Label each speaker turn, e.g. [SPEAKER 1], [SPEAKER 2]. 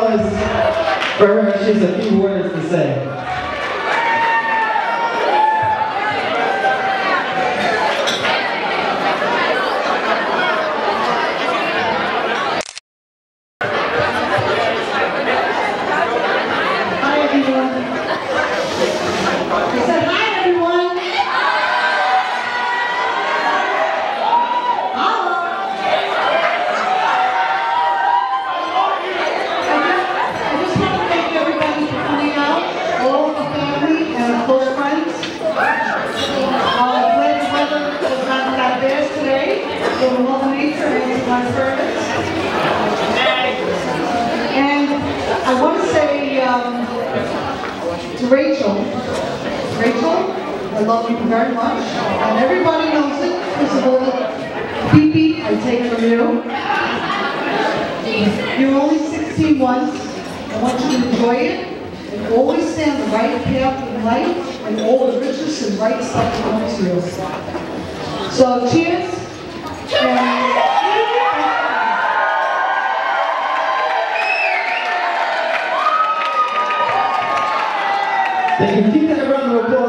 [SPEAKER 1] applause for her. She has a few words to say.
[SPEAKER 2] Hi everyone. I said hi everyone. I just want to thank everybody for coming out, all the family and close friends. Glad the weather was not that bad today. So we love nature and my friends. And I want to say to Rachel, I love you very much. And everybody knows it because of all the beep I take from you. You're only 16 once. I want you to enjoy it and always stay on the right path in life and all the richest and right stuff comes to you. So cheers.
[SPEAKER 1] Thank you. Keep that round of applause.